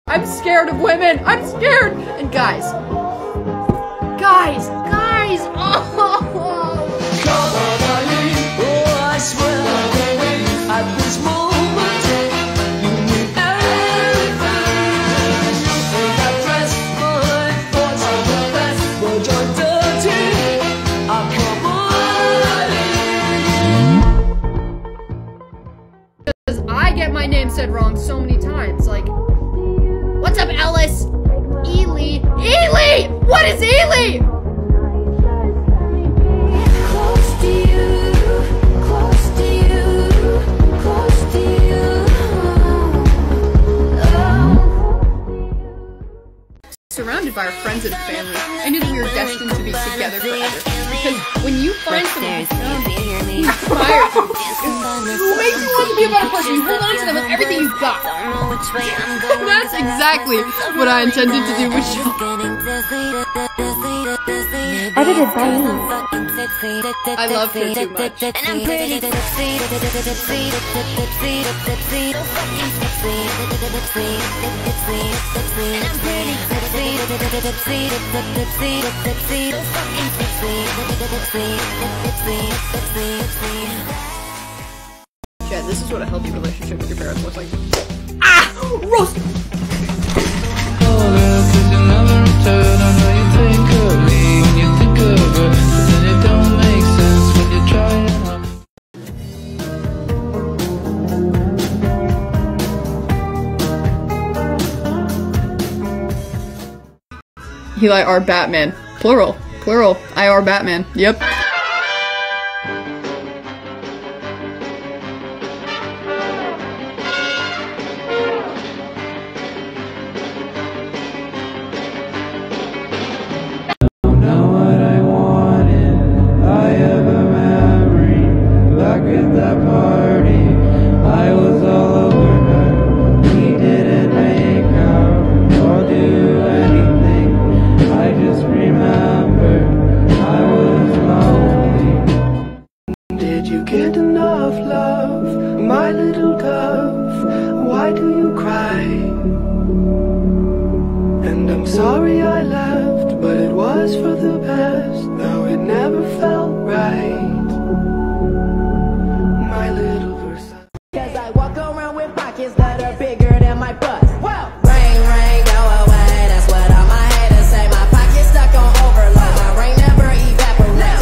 I'm scared of women. I'm scared. And guys, oh. I swear at this moment you need everything. Think I dress my thoughts are the best, but you're dirty. I'm coming. Because I get my name said wrong so many times. Like, what's up, Ellis? Ely. Ely! What is Ely? Surrounded by our friends and family, I knew that we were destined to be together forever. Because when you find someone who inspires you, who makes you want to be a better person, you hold on to them with everything you've got. That's exactly what I intended to do with Sean. Edited by me. I love her too much. And I'm pretty Chad, this is what a healthy relationship with your parents looks like. Ah! Roast! Eli R. Batman. Plural. Plural. IR Batman. Yep. Get enough love, my little dove. Why do you cry? And I'm sorry I left, but it was for the best. No, it never felt right. My little Versailles. 'Cause I walk around with pockets that are bigger than my butt. Well, rain, rain, go away. That's what all my haters say. My pocket's stuck on overload. My rain never evaporates.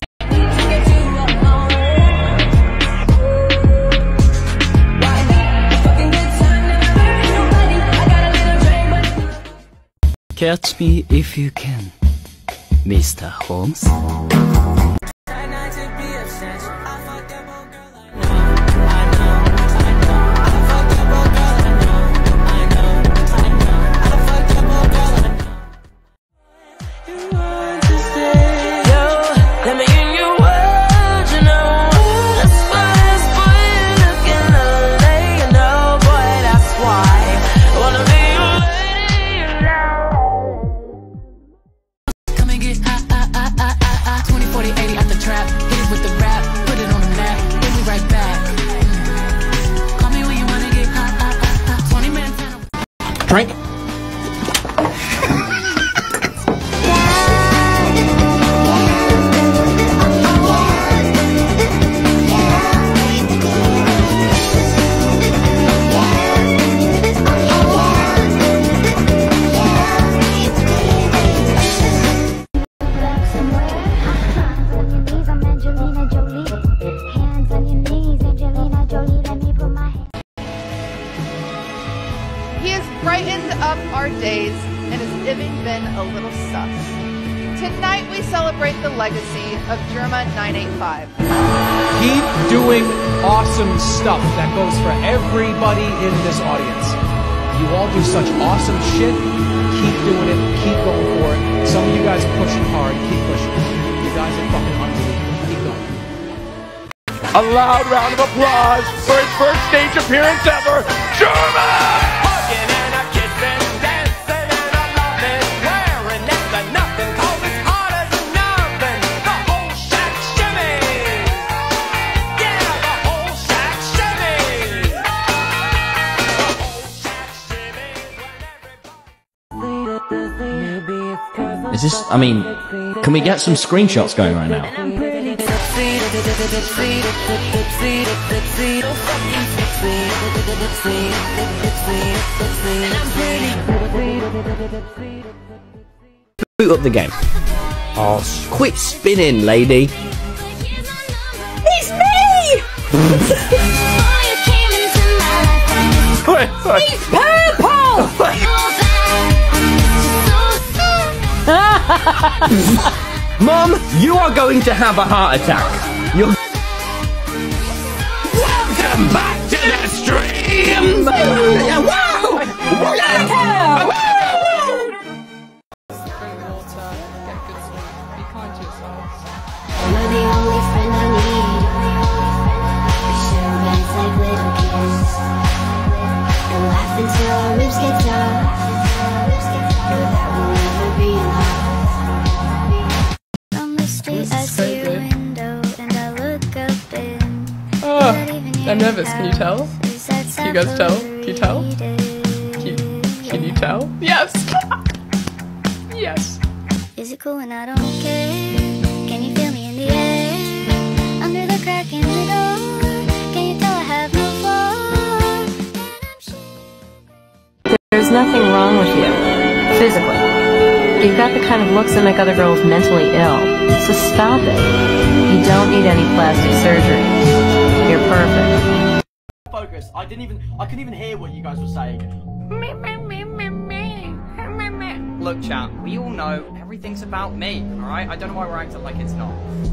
Catch me if you can, Mr. Holmes. Drink. Brightened up our days and has even been a little sus. Tonight we celebrate the legacy of Jerma 985. Keep doing awesome stuff that goes for everybody in this audience. You all do such awesome shit. Keep doing it. Keep going for it. Some of you guys are pushing hard. Keep pushing. You guys are fucking unbelievable. Keep going. A loud round of applause for his first stage appearance ever, Jerma! Is this, I mean, can we get some screenshots going right now? Boot up the game. Oh, quit spinning, lady. It's me! He's purple! Mom, you are going to have a heart attack. You're... Welcome back to the stream! You're the only friend I need. We share beds like little kids and laugh until our ribs get tough. Know that we'll never be enough. From the street, I see your window and I look up in. Oh, I'm nervous. Can you tell? Can you guys tell? Can you tell? Can you tell? Yes. Yes. Is it cool when I don't care? Can you feel me in the air? Under the crack in the door. Can you tell I have no flaw? There's nothing wrong with you, physically. You've got the kind of looks that make other girls mentally ill. So stop it. You don't need any plastic surgery. You're perfect. Focus. I couldn't even hear what you guys were saying. Look, chat, we all know everything's about me, alright? I don't know why we're acting like it's not.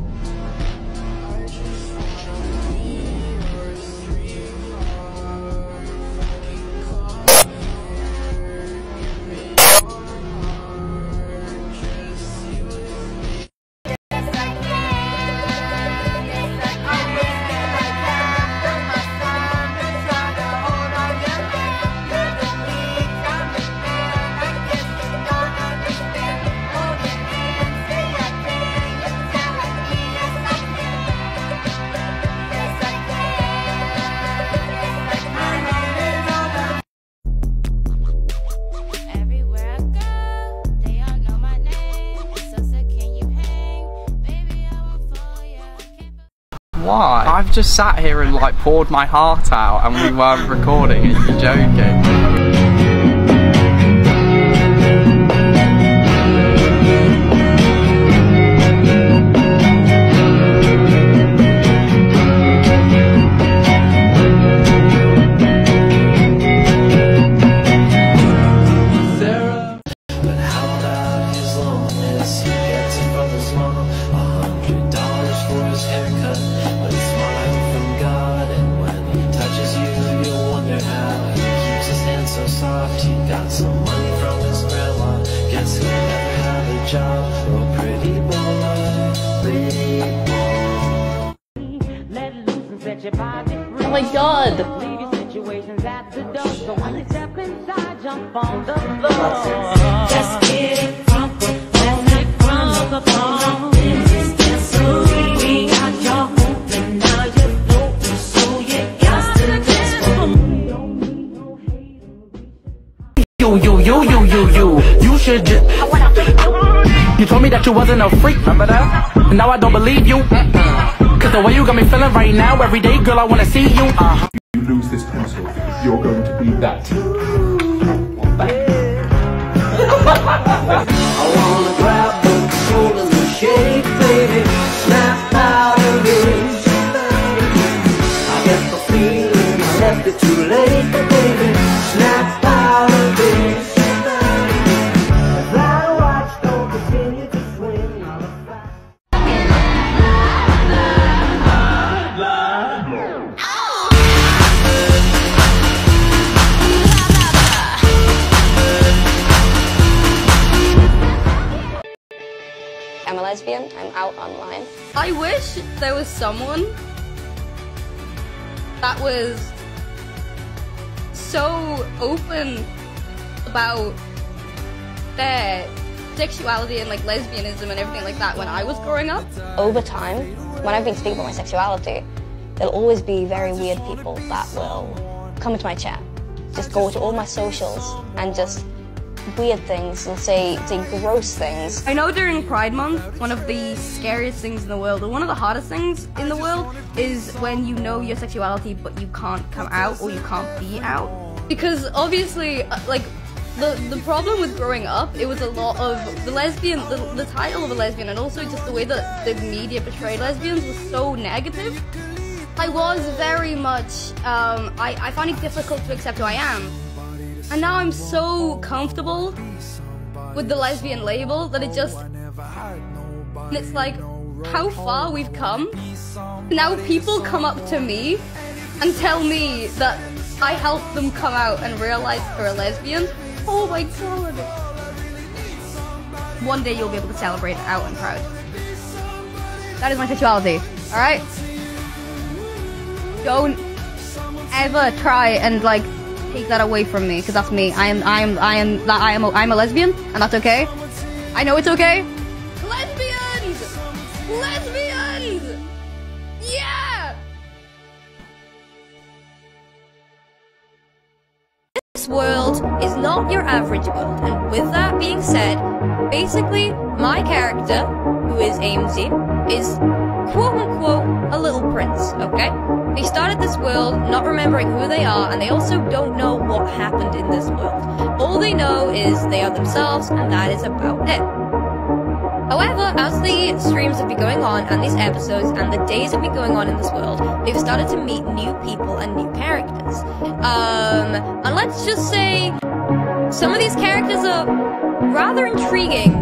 Why? I've just sat here and like poured my heart out and we weren't recording. Are you joking? Oh my god! Just kidding, crumple, let it crumble upon. We got your hope and now you're floating, so you got to dance for me. You should just... You told me that you wasn't a freak, remember that? Now I don't believe you. Cause the way you got me feeling right now, every day, girl, I wanna see you. You lose this pencil, you're going to be that. I wanna grab the control and the shake, baby. Snap out of it. I get the feeling I left it too late, baby. Snap out of it. That watch don't continue to swing on the back. I'm a lesbian, I'm out online. I wish there was someone that was so open about their sexuality and like lesbianism and everything like that when I was growing up. Over time, when I've been speaking about my sexuality, there'll always be very weird people that will come into my chat, just go to all my socials and just weird things and say gross things. I know during Pride Month, one of the scariest things in the world, or one of the hardest things in the world, is when you know your sexuality but you can't come out or you can't be out. Because obviously, like, the problem with growing up, it was a lot of the lesbian, the title of a lesbian, and also just the way that the media portrayed lesbians was so negative. I was very much, I find it difficult to accept who I am. And now I'm so comfortable with the lesbian label that it's like how far we've come. Now people come up to me and tell me that I helped them come out and realize they're a lesbian. Oh my god. One day you'll be able to celebrate out and proud. That is my sexuality, alright? Don't ever try and like take that away from me, because that's me. I'm a lesbian, and that's okay. I know it's okay. Lesbians! Lesbians! Yeah! This world is not your average world, and with that being said, basically, my character, who is AMZ, is quote-unquote a little prince, okay? They started this world not remembering who they are, and they also don't know what happened in this world. All they know is they are themselves, and that is about it. However, as the streams have been going on, and these episodes, and the days have been going on in this world, they've started to meet new people and new characters. And let's just say, some of these characters are rather intriguing.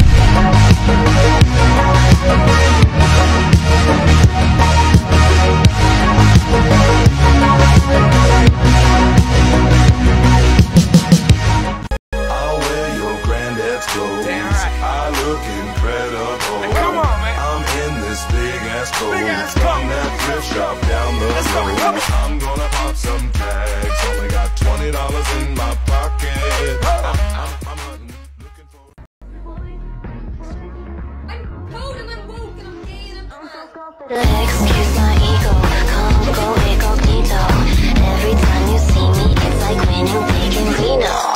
I'll wear your granddad's clothes. I look incredible. Come on, man. I'm in this big ass coat from that thrift shop down the road. I'm gonna pop some tags. Only got $20 in my pocket. I'm hunting, looking for. I'm cold and I'm woke and I'm gay and I'm Excuse my ego, come go incognito. Every time you see me, it's like winning big in Reno.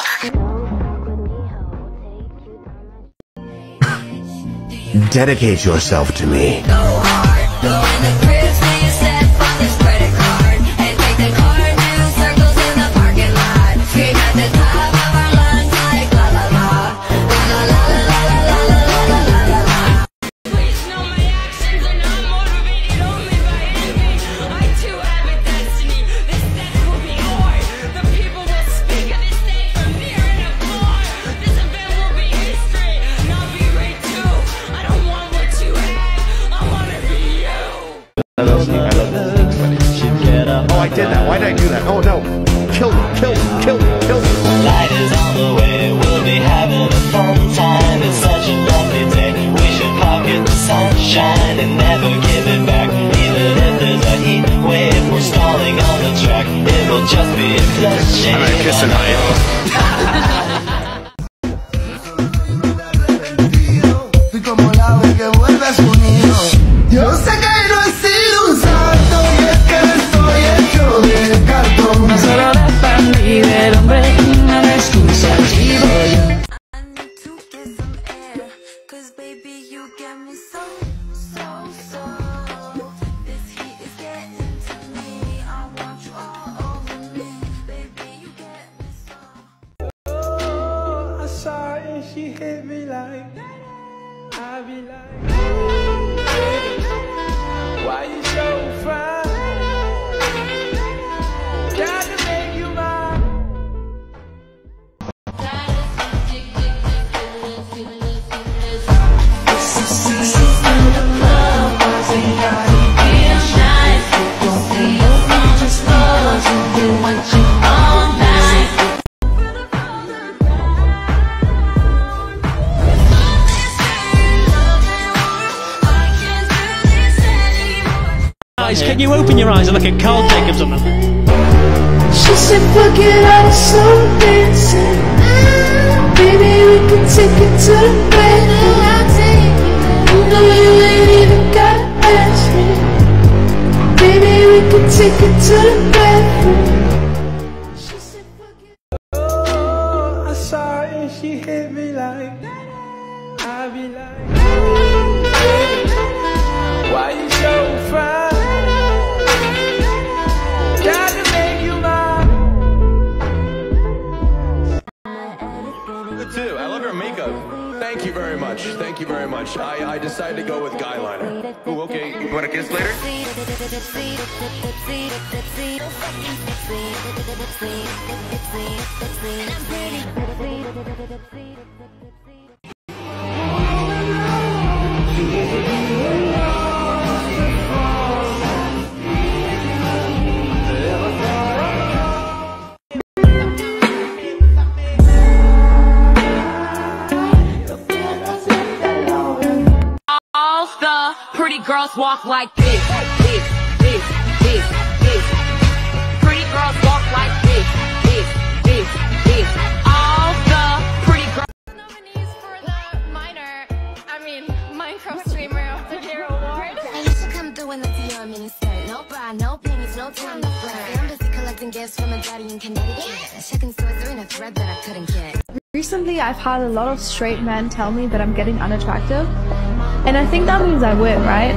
Dedicate yourself to me. Go hard, go in the cribs, you said find this credit card, and take the car, do circles in the parking lot. Scream at the top of our lungs like la la la, la la la la la la la la la la la. Please know my actions are not motivated only by envy. I too have a destiny. This death will be hard. The people will speak of this day from near and afar. This event will be history, not be great too. I don't want what you have, I wanna be you. I love Oh, I did that. Why did I do that? Oh no. Kill me, kill me, kill me, kill me. Light is on the way, we'll be having a fun time. It's such a lovely day, we should pocket the sunshine and never give it back. Even if there's a heat wave, we're stalling on the track. It will just be a cliche. I'm gonna kiss Yo sé que no he sido un santo y es que estoy hecho de cartón. No solo la familia, el hombre no es un saltivo. I need to get some air, cause baby you get me so. This heat is getting to me, I want you all over me, baby you get me so. Oh, I saw her and she hit me like, I be like, why you so fine? Got to make you mine. Can you open your eyes and look at Carl Jacobs on them? She said, fuck it, I was so dancing. Baby, we could take it to the bed. You know you ain't even gotta ask me. Baby, we could take it to the bedroom. Oh, I saw her and she she hit me like, I be like, why you so fine? Gotta make you mine. Good too. I love your makeup. Thank you very much. Thank you very much. I decided to go with guy liner. Ooh, okay. You want to kiss later? All the pretty girls walk like this. Pretty girls walk like this. All the pretty girls. Nominees for the Minecraft Streamer of the Year award. I used to come through in the PR mini skirt. No bra, no panties, no time to flirt. I'm busy collecting gifts from a daddy in Connecticut. Checking stores, there ain't a thread that I couldn't get. Recently, I've had a lot of straight men tell me that I'm getting unattractive. And I think that means I win, right?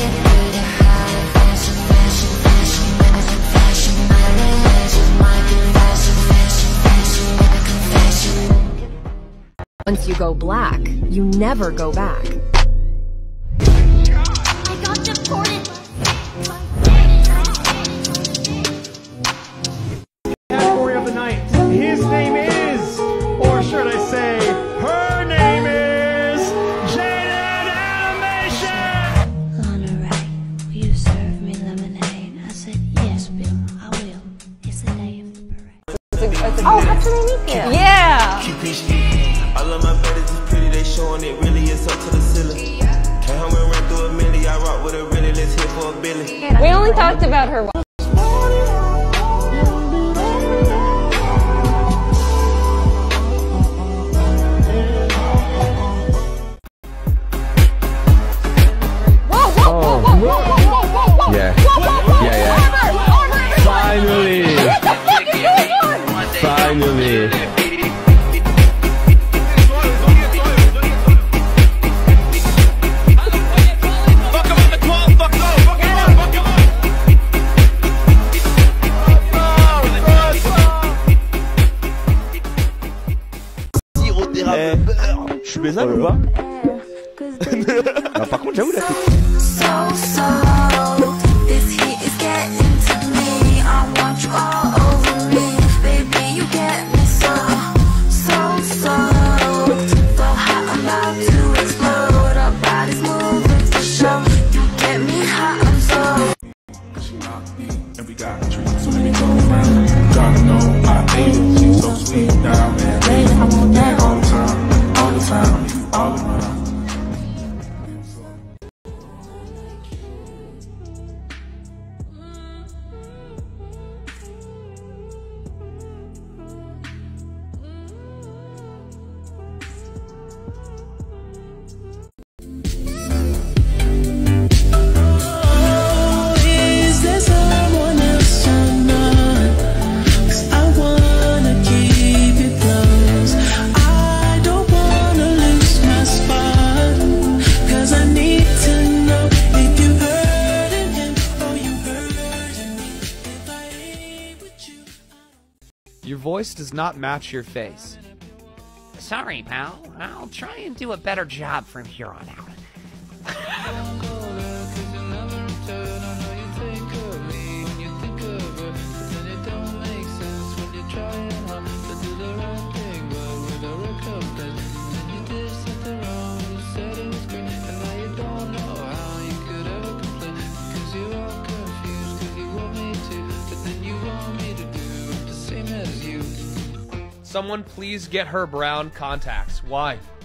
Once you go black, you never go back. I got deported. Category of the night. His name is, or should I say, her name is Jaden Animation. Lana Ray, will you serve me lemonade? I said, yes, Bill, I will. It's the day of the parade. Oh, how can I meet you? Yeah! All of my buddies is pretty, they showing it really is up to the ceiling. Can't help me run through a milli, I rock with a really, let's hit for a billy. We only talked about her. Yeah. Finally. Finally. Je suis baisable ou pas? Ah, par contre, j'avoue la tête. This heat is getting to me. I want you all over me, baby. You get me so hot. I'm about to explode. Our bodies moving for sure. You get me hot. I'm so. And we got treats, so let me go around. Gotta know I ate it. She's so sweet that I'm in. I want that all the time, all the time, all around. Is there someone else I'm not? 'Cause I wanna keep you close. I don't wanna lose my spot. 'Cause I need to know if you hurting him or you hurting me. If I ain't with you. Your voice does not match your face. Sorry, pal. I'll try and do a better job from here on out. Someone please get her brown contacts. Why?